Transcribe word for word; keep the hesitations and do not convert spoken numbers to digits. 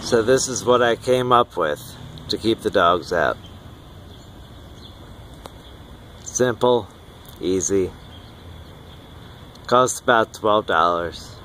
So this is what I came up with to keep the dogs out. Simple, easy. Costs about twelve dollars.